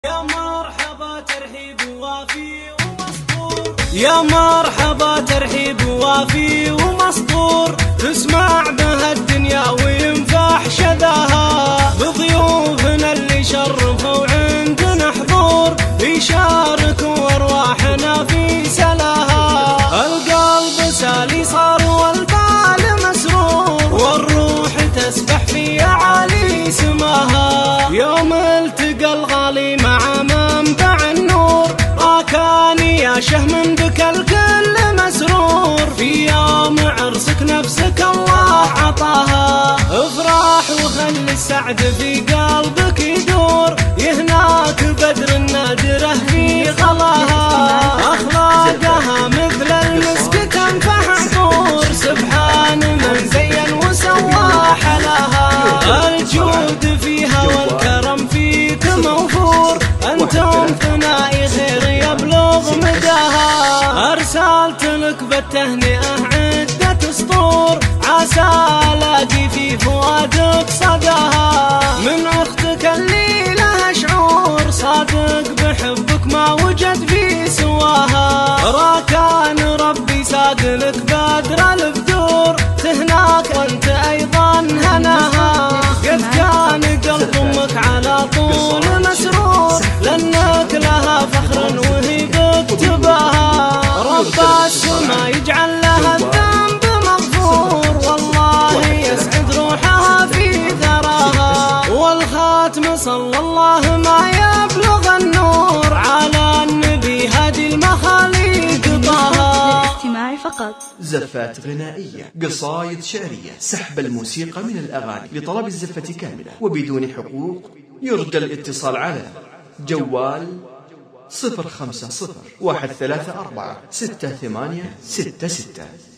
يا مرحبا ترحيب وافي ومسطور، يا مرحبا ترحيب وافي ومسطور، تسمع بها الدنيا وينفح شذاها، بضيوفنا اللي شرفوا عندنا حضور، يشاركوا ارواحنا في سلاها، القلب سالي صار والبال مسرور، والروح تسبح في اعالي سماها، يوم التقى الغالي مع منبع النور، راكاني يا شهم بك الكل مسرور، في يوم عرسك نفسك الله عطاها، افرح وخلي السعد في قلبك يدور، يهناك بدر النادره في غلاها، اخلاقها مثل المسك تنفح عطور، سبحان من زين وسوى حلاها، الجود فيها والكرم فيك موفور، انتم ثنائي خير يبلغ مداها، ارسلت لك بالتهنئه عده سطور، عسى الاقي في فؤادك صداها، من اختك اللي لها شعور، صادق بحبك ما وجد في سواها، راكان ربي ساق لك بدر البدور، تهناك وانت ايضا هناها، قد كان قلب امك على طول مسرور، لانك لها فخر وهي بكتبها، رب السما يجعل لها الذنب مغفور، والله يسعد روحها في ثراها، والخاتم صلى الله ما يبلغ النور، على النبي هادي المخاليق طه. الاستماع فقط. زفات غنائية، قصايد شعرية، سحب الموسيقى من الأغاني، لطلب الزفة كاملة وبدون حقوق، يرجى الاتصال على جوال 050 134 6866.